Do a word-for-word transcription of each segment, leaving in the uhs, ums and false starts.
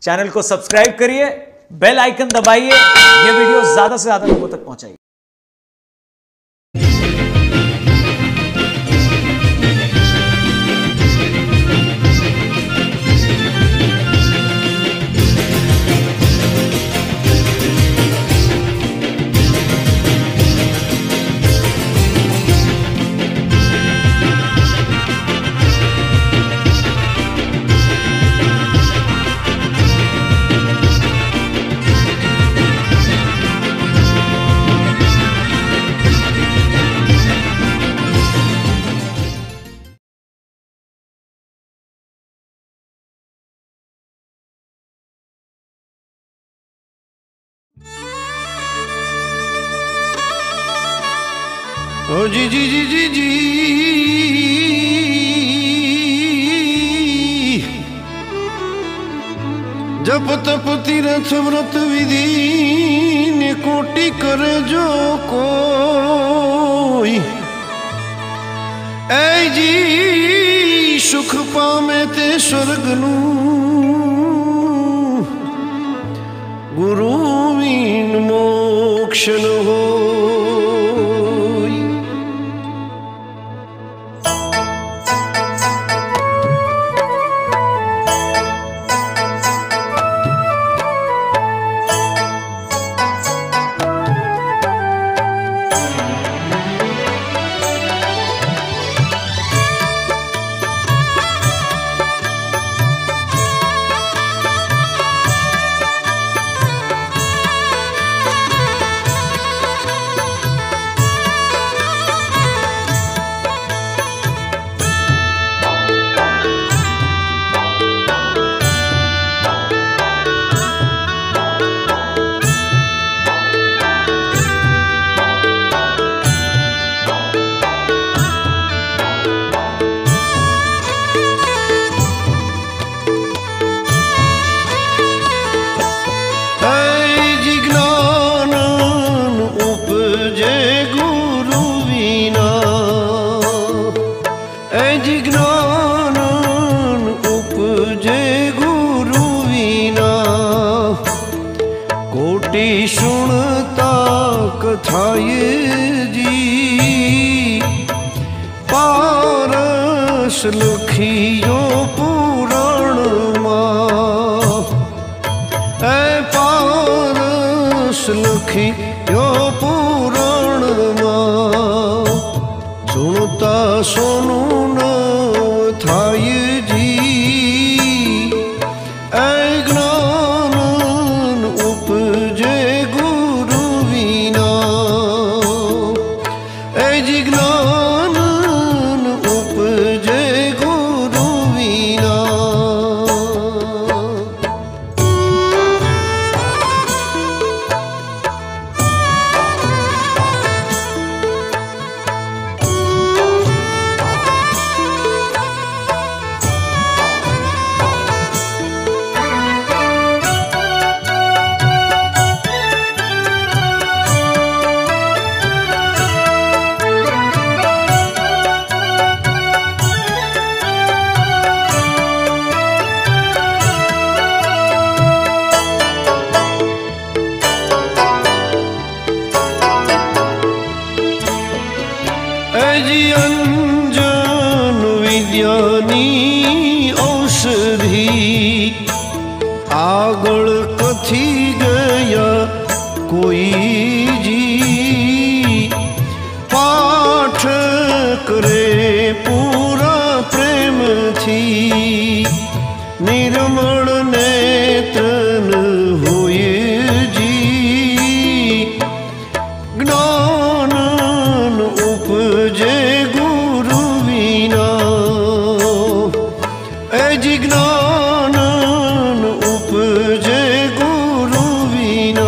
Channel को subscribe करिए, bell icon दबाइए, ये वीडियो ज्यादा से ज्यादा लोगों तक पहुंचाइए। ओ जी जी जी जी जी जप तप तीरथ व्रत विधि ने कोटि करे जो कोई, ऐ जी सुख पामे ते स्वर्ग नू गुरु वीन मोक्ष न हो। कोटि सुनता कथाए जी पारस लखियो पुराण मां, ऐ पारस लखियो पुराण मां, सुनता सोनू न थाय जी ऐ ज्ञान उपजे गुरु वीना, ऐ जी ज्ञान उपजे गुरु वीना। जी अंजन विद्यानी औषधि आगळ कथी गया कोई जी, पाठ करे पूरा प्रेम थी निर्मल नेत्रन होए जी, ज्ञान उपजे गुरु वीना, ऐ जी ज्ञान उपजे गुरु वीना।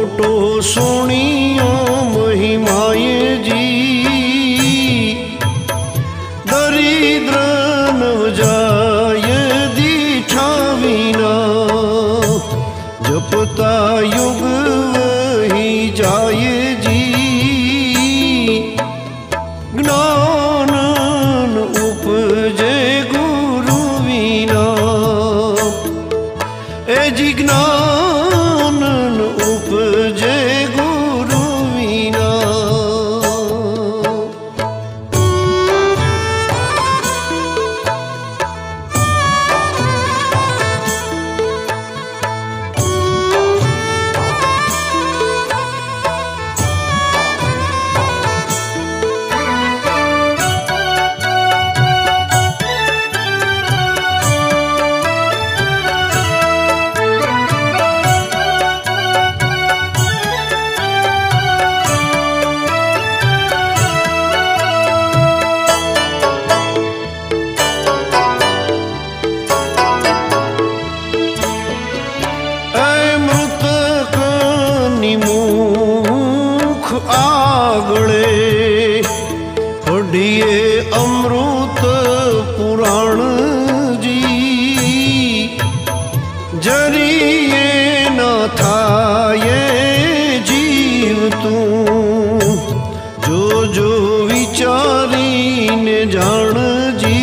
मोटो सोनियो महिमाय जी दरिद्र नव जाय दीठा विना जपता युग वही जाय जी ज्ञान उपजे गुरु विना ए जी ज्ञान उपजे गुरु विना आगळे पढ़िए अमृत पुराण जी जरिए न थाये जीव तू जो जो विचारी ने जान जी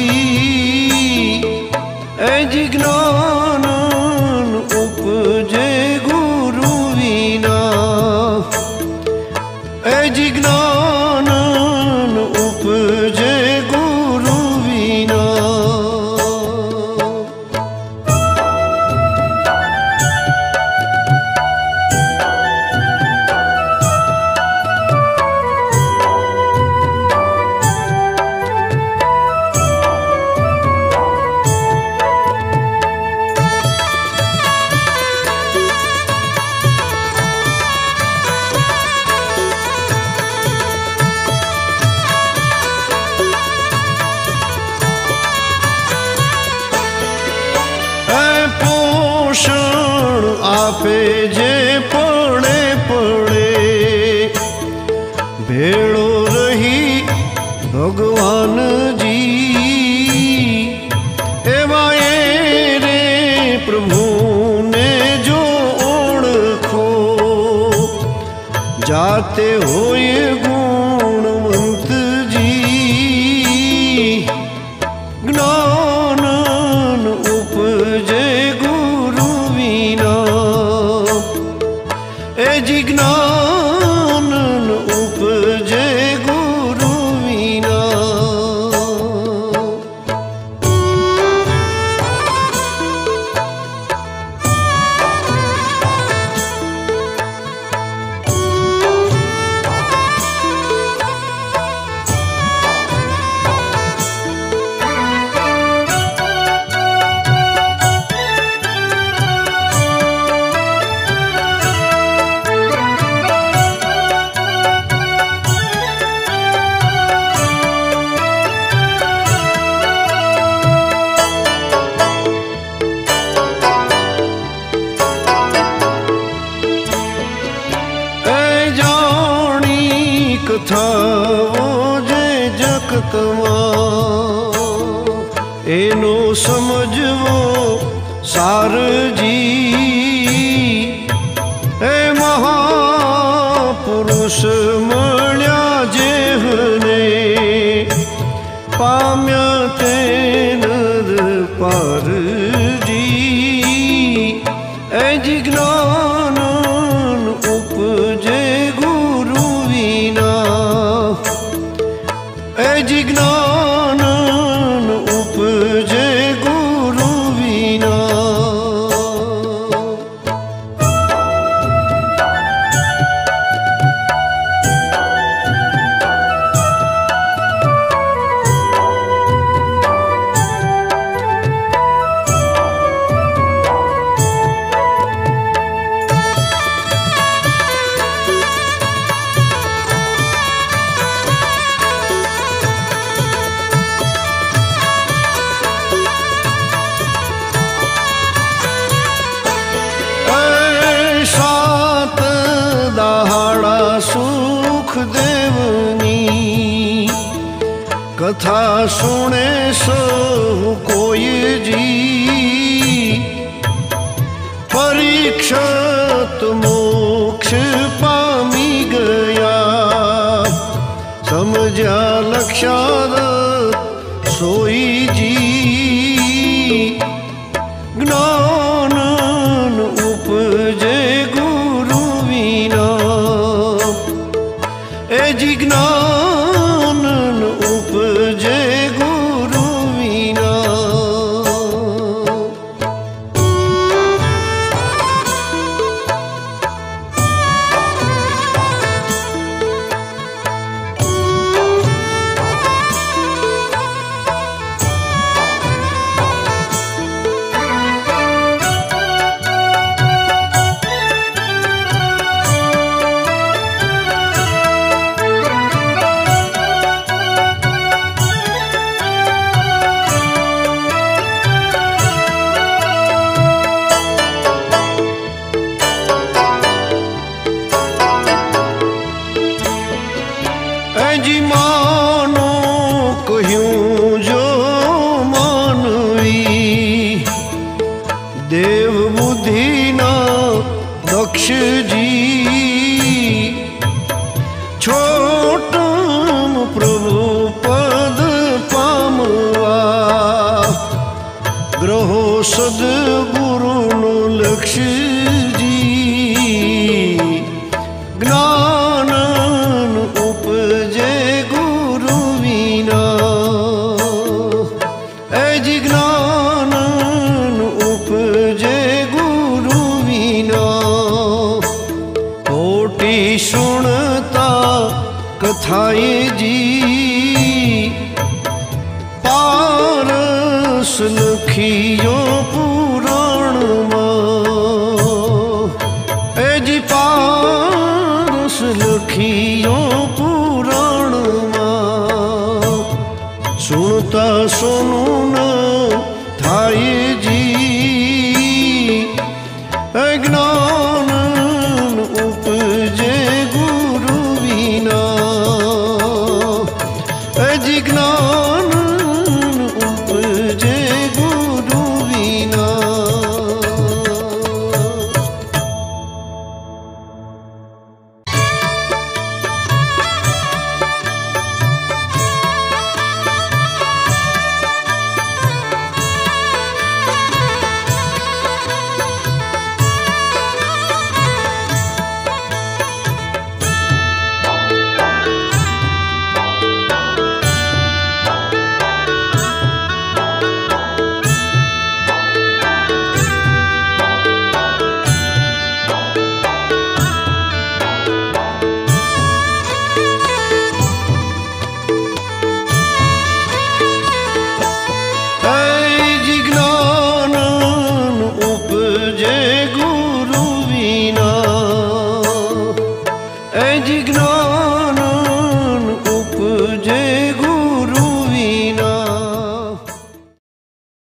ए जी ज्ञान उपजे गुरु विना ए जी ज्ञान उपजे गुरु विना पोषण आपे जे पड़े पड़े भेड़ो रही भगवान जी एवाए रे प्रभु ने जो ओळखो जाते होय गुणवंत जी ज्ञान उपजे गुरु विना ए जी ज्ञान उपजे गुरु विना कथाओ जे जगतमा एनो समझवो सार जी ए महापुरुष मळ्या जेहने पाम्या ते नर पार जी ए जी ज्ञान उपजे गुरु विना ए जी ज्ञान उपजे गुरु विना कथा सुने सो कोई जी परीक्षित मोक्ष पामी गया समझा लक्षार्थ सोई जी ज्ञान उपजे गुरु विना ए जी ज्ञान उपजे गुरु विना जी मानो कहूँ जो मानवी देव बुद्धि ना दक्ष जी छोटम प्रभु पद पामवा ग्रहो सदगुरु नो लक्ष्य जी ज्ञान उपजे गुरु विना ए जी ज्ञान उपजे गुरु विना कोटि सुनता कथाएं जी पारस लखियो पुराण ए जी पारस लखियो पुराण सुनता सुनु न